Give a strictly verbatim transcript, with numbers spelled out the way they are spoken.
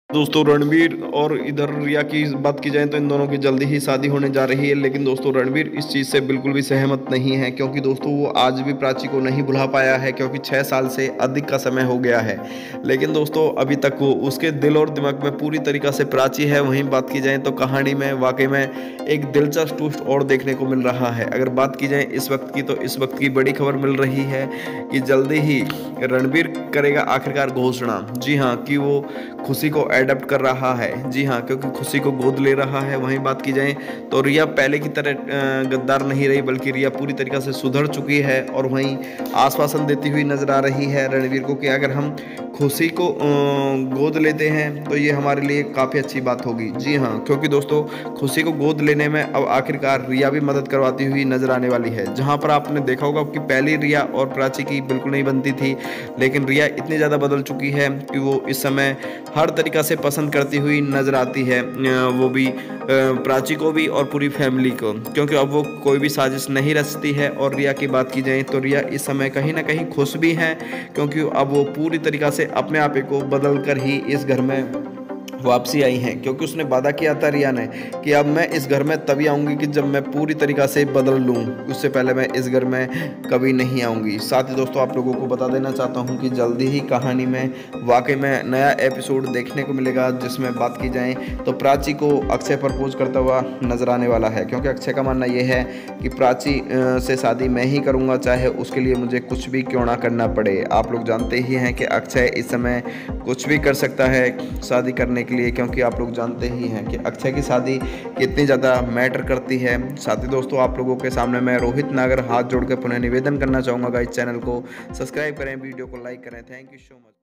दोस्तों रणबीर और इधर रिया की बात की जाए तो इन दोनों की जल्दी ही शादी होने जा रही है। लेकिन दोस्तों रणबीर इस चीज़ से बिल्कुल भी सहमत नहीं है, क्योंकि दोस्तों वो आज भी प्राची को नहीं भुला पाया है, क्योंकि छः साल से अधिक का समय हो गया है। लेकिन दोस्तों अभी तक वो उसके दिल और दिमाग में पूरी तरीक़ा से प्राची है। वहीं बात की जाए तो कहानी में वाकई में एक दिलचस्प ट्विस्ट और देखने को मिल रहा है। अगर बात की जाए इस वक्त की, तो इस वक्त की बड़ी खबर मिल रही है कि जल्दी ही रणबीर करेगा आखिरकार घोषणा। जी हाँ, कि वो खुशी को एडप्ट कर रहा है। जी हाँ, क्योंकि खुशी को गोद ले रहा है। वहीं बात की जाए तो रिया पहले की तरह गद्दार नहीं रही, बल्कि रिया पूरी तरीक़ा से सुधर चुकी है और वहीं आश्वासन देती हुई नजर आ रही है रणवीर को कि अगर हम खुशी को गोद लेते हैं तो ये हमारे लिए काफ़ी अच्छी बात होगी। जी हाँ, क्योंकि दोस्तों खुशी को गोद लेने में अब आखिरकार रिया भी मदद करवाती हुई नजर आने वाली है। जहाँ पर आपने देखा होगा कि पहली रिया और प्राची की बिल्कुल नहीं बनती थी, लेकिन रिया इतनी ज़्यादा बदल चुकी है कि वो इस समय हर तरीक़ा से पसंद करती हुई नज़र आती है, वो भी प्राची को भी और पूरी फैमिली को, क्योंकि अब वो कोई भी साजिश नहीं रचती है। और रिया की बात की जाए तो रिया इस समय कहीं ना कहीं खुश भी है, क्योंकि अब वो पूरी तरीक़ा से अपने आप को बदल कर ही इस घर में वापसी आई हैं। क्योंकि उसने वादा किया था रिया ने कि अब मैं इस घर में तभी आऊँगी कि जब मैं पूरी तरीक़ा से बदल लूँ, उससे पहले मैं इस घर में कभी नहीं आऊँगी। साथ ही दोस्तों आप लोगों को बता देना चाहता हूँ कि जल्दी ही कहानी में वाकई में नया एपिसोड देखने को मिलेगा, जिसमें बात की जाए तो प्राची को अक्षय प्रपोज करता हुआ नज़र आने वाला है। क्योंकि अक्षय का मानना यह है कि प्राची से शादी मैं ही करूँगा, चाहे उसके लिए मुझे कुछ भी क्यों ना करना पड़े। आप लोग जानते ही हैं कि अक्षय इस समय कुछ भी कर सकता है शादी करने के लिए, क्योंकि आप लोग जानते ही हैं कि अक्षय की शादी कितनी ज़्यादा मैटर करती है। साथ ही दोस्तों आप लोगों के सामने मैं रोहित नागर हाथ जोड़ के पुनः निवेदन करना चाहूँगा, इस चैनल को सब्सक्राइब करें, वीडियो को लाइक करें। Thank you so much.